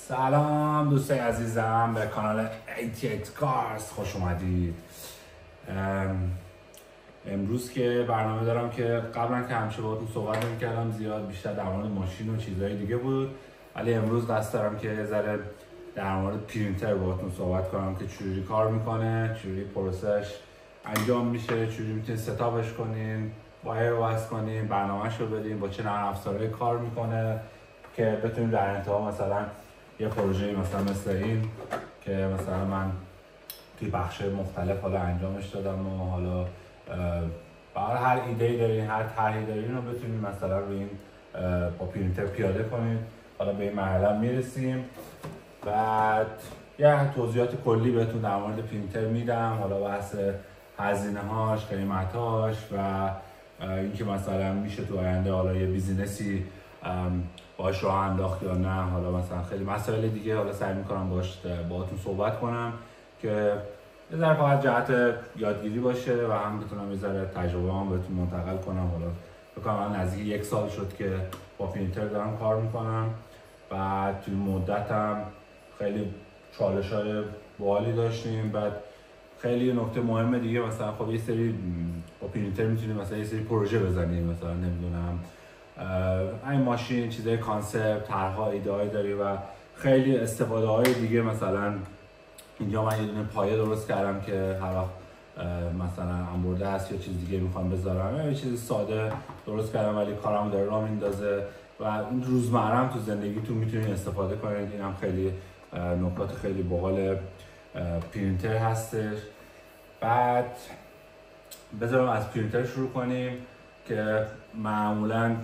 سلام دوستای عزیزم به کانال 88 Cars خوش اومدید. امروز که برنامه دارم که قبلا که همیشه باهاتون صحبت نمی‌کردم، زیاد بیشتر در مورد ماشین و چیزهای دیگه بود، ولی امروز قصد دارم که یه ذره در مورد پرینتر باهاتون صحبت کنم که چجوری کار میکنه، چجوری پروسش انجام میشه، چجوری میتونید ستاپش کنین، وایر وصل کنین، برنامه‌اش رو بدین، با چه نرم افزارهایی کار میکنه که بتونید در انتها مثلا یه پروژه مثل این که مثلا من توی بخش مختلف حالا انجامش دادم و حالا برای هر ایده‌ای دارین، هر طرحی دارین رو بتونید مثلا روی این با پرینتر پیاده کنید. حالا به این مرحله میرسیم، بعد یه توضیحات کلی بهتون در مورد پرینتر میدم، حالا بحث هزینه‌هاش، قیمت‌هاش و اینکه مثلا میشه تو آینده حالا یه بیزینسی باهاش راه انداخت یا نه. حالا مثلا خیلی مسائل دیگه حالا سعی میکنم باهاتون صحبت کنم که یه ذره فقط جهت یادگیری باشه و هم بتونم یه ذره تجربه‌ام بهتون منتقل کنم. حالا بکنم من نزدیک 1 سال شد که با پرینتر دارم کار میکنم و توی مدتم خیلی چالش‌های باحالی داشتیم. بعد خیلی نکته مهم دیگه، مثلا خب یه سری با پرینتر میتونیم مثلا یه سری پروژه بزنیم، مثلا نمیدونم این ماشین چیزای کانسپت، طرح‌ها، ایده‌ای داری و خیلی استفاده های دیگه. مثلا اینجا من یه دونه پایه درست کردم که هر وقت مثلا انبرده است یا چیز دیگه میخوام بذارم، یه چیز ساده درست کردم ولی کارم داره راه میندازه و این روزمرم تو زندگیتون میتونید استفاده کنید. این هم خیلی نکات خیلی باحال پرینتر هستش. بعد بذارم از پرینتر شروع کنیم که معمولا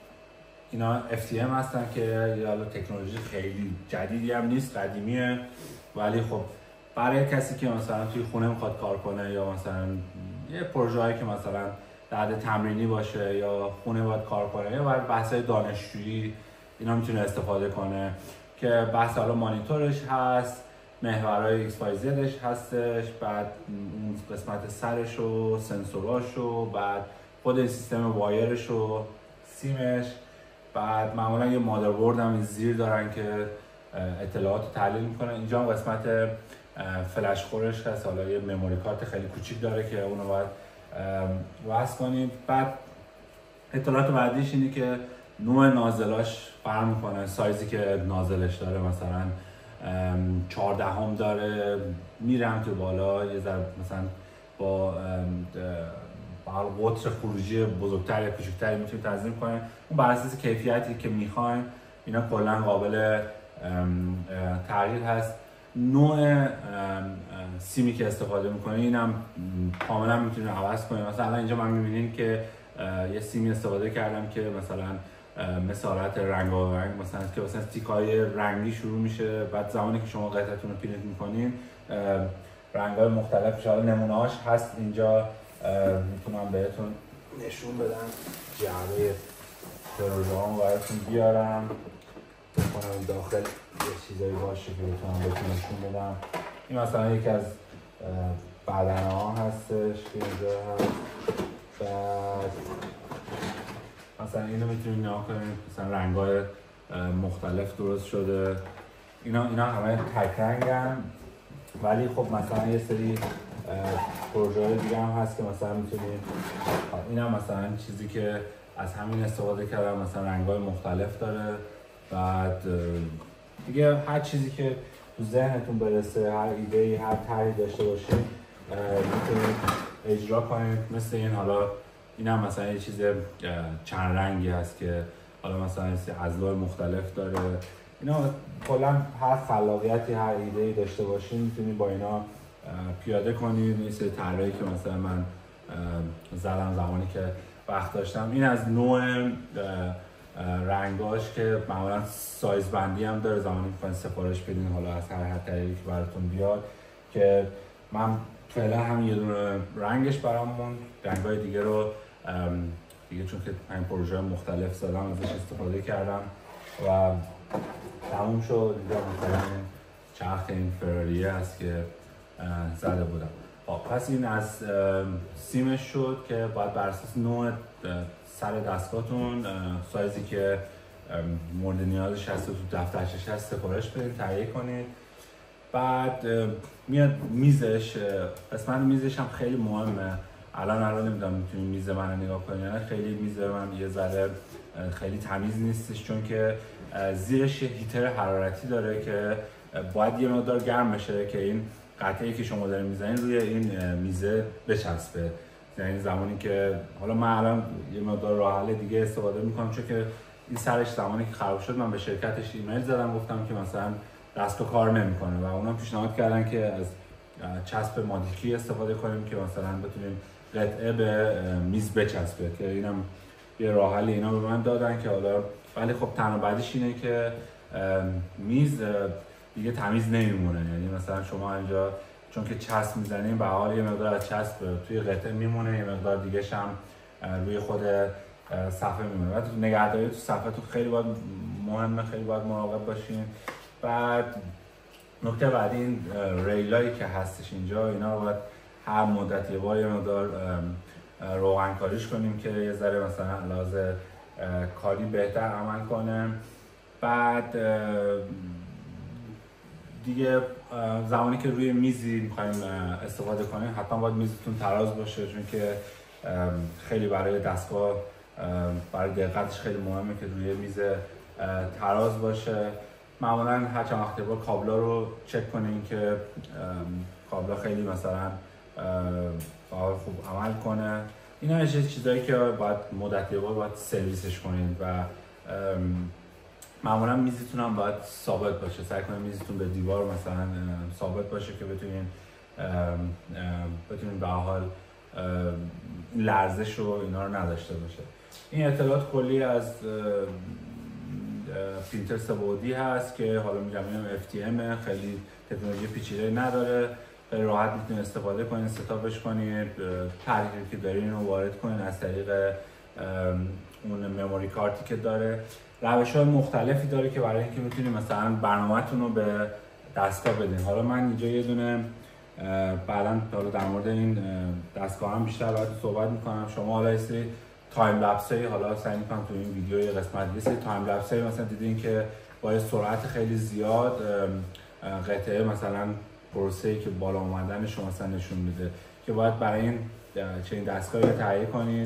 اینا FTM هستن که یه تکنولوژی خیلی جدیدی هم نیست، قدیمیه، ولی خب برای کسی که مثلا توی خونه میخواد کار کنه یا مثلا یه پروژه‌ای که مثلا در تمرینی باشه یا خونه باید کار کنه یا برای بحث‌های دانشجویی اینا میتونه استفاده کنه که بحث حالا مانیتورش هست، محورهای XYZش هستش، بعد اون قسمت سرش و سنسوراش و بعد خود سیستم وایرش و سیمش. بعد معمولا یه مادربرد هم زیر دارن که اطلاعات رو تحلیل میکنن. اینجا هم قسمت فلش خورش هست، حالا یه مموری کارت خیلی کوچیک داره که اونو باید وصل کنید. بعد اطلاعات بعدیش اینه که نوع نازلاش فرق میکنه، سایزی که نازلش داره، مثلا 14 هم داره، میرم تو بالا یه ذره مثلا با قطر خروجی بزرگتر یا کوچکتری میتونید تنظیم کنید. اون بر اساس کیفیتی که میخواین اینا کلا قابل تغییر هست. نوع سیمی که استفاده میکنید اینم کاملا میتونید عوض کنید. مثلا اینجا من میبینید که یه سیمی استفاده کردم که مثلا مثل حالت رنگارنگ، مثلا که مثلا تیکای رنگی شروع میشه، بعد زمانی که شما قطعتون رو پرینت میکنین رنگ‌های مختلفش، حالا نمونه‌هاش هست اینجا، میتونم بهتون نشون بدم، جعبه پروژه‌ام براتون بیارم بکنم داخل یه چیزایی باشه که بهتون نشون بدم. این مثلا یکی از بدنه‌ها هستش که اینجا هست. بعد مثلا اینو میتونید نگاه کنید، مثلا رنگ‌های مختلف درست شده. اینا همه تک رنگن، ولی خب مثلا یه سری پروژه‌های دیگه هم هست که مثلا میتونید، این هم مثلا چیزی که از همین استفاده کردم، مثلا رنگ‌های مختلف داره. بعد دیگه هر چیزی که تو ذهنتون برسه، هر ایده‌ای، هر طرحی داشته باشید میتونید اجرا کنید. مثل این، حالا این هم مثلا یه چیز چند رنگی هست که حالا مثلا ازلاع مختلف داره. اینا کلا هر خلاقیتی، هر ایده‌ای داشته باشین میتونید با اینا پیاده کنید. این سری طرحی که مثلا من زدم زمانی که وقت داشتم. این از نوع رنگاش که معمولا سایز بندی هم داره، زمانی میخواین سفارش بدین حالا از هر طریقی که براتون بیاد، که من فعلا هم یه دونه رنگش برامون، رنگ‌های دیگه رو دیگه چون که این پروژه مختلف زدم ازش استفاده کردم و تموم شد. دیگه مثلا چرخ این فراریه هست که زده بودم. پس این از سیمش شد که باید بر اساس نوع سر دستگاهتون، سایزی که مورد نیازش هست تو دفترچش هست سفارش بدین، تهیه کنید. بعد میاد میزش، قسمت میزش هم خیلی مهمه. الان نمیدونم میتونید میز من نگاه کنید، یعنی خیلی میز من یه ذره خیلی تمیز نیستش، چون که زیرش یه هیتر حرارتی داره که باید یه مقدار گرم بشه که این قطعه‌ای که شما دارین میزنین روی این میزه بچسبه. یعنی زمانی که حالا من الان یه مقدار راه حل دیگه استفاده میکنم، چون که این سرش زمانی که خراب شد من به شرکتش ایمیل زدم، گفتم که مثلا دستگاه کار نمیکنه و اونا پیشنهاد کردن که از چسب مادیکی استفاده کنیم که مثلا بتونیم قطعه به میز بچسبه، که اینم یه راه حل اینا به من دادن که حالا ولی خب تنها بعدش اینه که میز دیگه تمیز نمیمونه. یعنی مثلا شما اینجا چون که چسب میزنیم به حال یه مقدار از چسب توی قطعه میمونه، یه مقدار دیگه هم روی خود صفحه میمونه. بعد نگهداری تو صفحه تو خیلی باید مهمه، خیلی باید مراقب باشین. بعد نکته بعدی این ریلایی که هستش اینجا، اینا رو باید هر مدت یه بار یه مقدار روغن کاریش کنیم که یه ذره مثلا لحاظ کاری بهتر عمل کنه. بعد دیگه زمانی که روی میزی میخوایم استفاده کنیم حتما باید میزتون تراز باشه، چون که خیلی برای دستگاه برای دقتش خیلی مهمه که روی میز تراز باشه. معمولا هر چند وقت با کابلا رو چک کنین که کابلا خیلی مثلا خوب عمل کنه. اینا چیزایی که باید مدت یه بار باید سرویسش کنین و معمولا میزتون هم باید ثابت باشه. سعی کنین میزتون به دیوار مثلا ثابت باشه که بتونین به حال لرزش رو اینا رو نداشته باشه. این اطلاعات کلی از پرینتر سه‌بعدی هست که حالا میگم اینم FTM، خیلی تکنولوژی پیچیده نداره، خیلی راحت میتونید استفاده کنید، ستاپش کنید، طریقی که دارین رو وارد کنید از طریق اون مموری کارتی که داره. روش‌های مختلفی داره که برای اینکه میتونید مثلا برنامه‌تون رو به دستگاه بدین. حالا من اینجا یه دونه بعداً حالا در مورد این دستگاه هم بیشتر باید صحبت میکنم. شما حالا یه سری تایم لپس‌های حالا سعی می‌کنم تو این ویدیو یه قسمت یه سری تایم لپس‌های مثلا دیدین که با سرعت خیلی زیاد قطعه مثلا پروسه‌ای که بالا اومدنش رو مثلا نشون میده که باید برای این چنین دستگاهی رو تهیه کنید.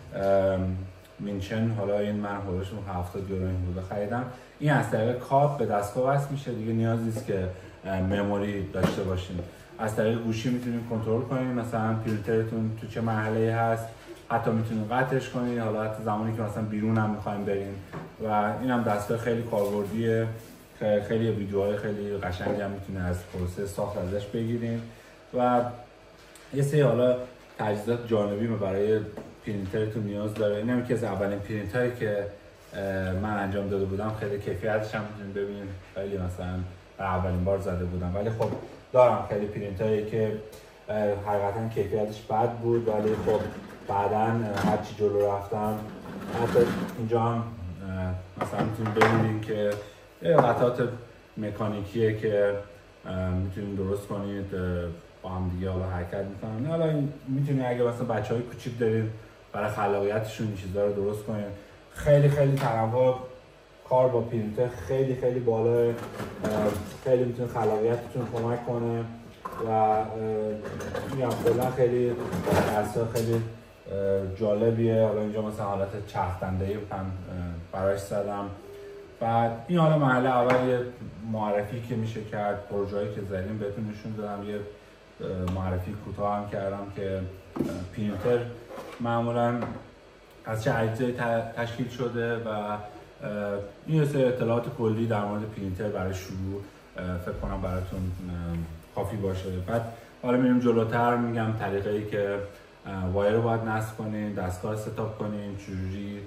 مینچن حالا این من حدودش 70 یورو این بوده خریدم. این از طریق کابل به دستگاه وصل میشه، دیگه نیاز نیست که مموری داشته باشین. از طریق گوشی میتونید کنترل کنید مثلا پرینترتون تو چه مرحله‌ای هست، حتی میتونید قطعش کنید، حالا حتی زمانی که مثلا بیرون هم میخوایم برین. و اینم دستگاه خیلی کاربردیه، خیلی ویدیوهای خیلی قشنگی هم میتونه از پروسه ساخت ازش بگیریم. و یه سری حالا تجهیزات جانبی برای پرینترتون نیاز داره. اینم یکی از اولین پرینتری که من انجام داده بودم، خیلی کیفیتش هم میتونید ببینید، خیلی مثلا اولین بار زده بودم، ولی خب دارم خیلی پرینتری که حقیقتا کیفیتش بد بود، ولی خب بعداً هرچی جلو رفتم حتی اینجا هم مثلا میتونید ببینید که قطعات مکانیکیه که میتونید درست کنید با هم دیگه حالا حرکت میکنن. حالا میتونید اگه مثلا بچهای کوچیک دارید برای خلاقیتشون این چیزا رو درست کنید. خیلی تنوع کار با پرینتر خیلی بالا، خیلی میتونه خلاقیتتون کمک کنه و میگم کلا خیلی درس‌ها خیلی جالبیه. حالا اینجا مثلا حالت چرخ‌دنده‌ای هم براش زدم. بعد این حالا مرحله اول یه معرفی که میشه کرد، پروژه‌ای که زدیم بهتون نشون دادم، یه معرفی کوتاه هم کردم که پرینتر معمولاً از چه اجزایی تشکیل شده و این سری اطلاعات کلی در مورد پرینتر برای شروع فکر کنم براتون کافی باشه. بعد حالا میریم جلوتر، میگم طریقه‌ای که وایر رو باید نصب کنین، دستگاه ستاپ کنین، چجوری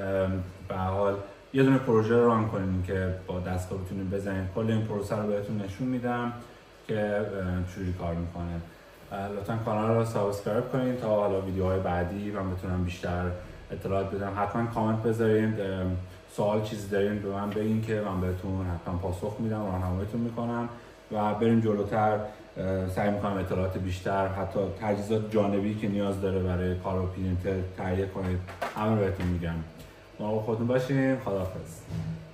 به حال یه دونه پروژه رو ران کنین که با دستگاه بتونین بزنین. کل این پروسه رو بهتون نشون میدم که چجوری کار میکنه. لطفا کانال رو سابسکرایب کنین تا حالا ویدیوهای بعدی من بتونم بیشتر اطلاعات بدم. حتما کامنت بذارین، سوال چیزی دارین به من بگین که من بهتون حتما پاسخ میدم، راهنماییتون میکنم و بریم جلوتر. سعی میکنم اطلاعات بیشتر، حتی تجهیزات جانبی که نیاز داره برای کار با پرینتر تهیه کنید همه رو بهتون میگم. ما خودتون باشین. خداحافظ.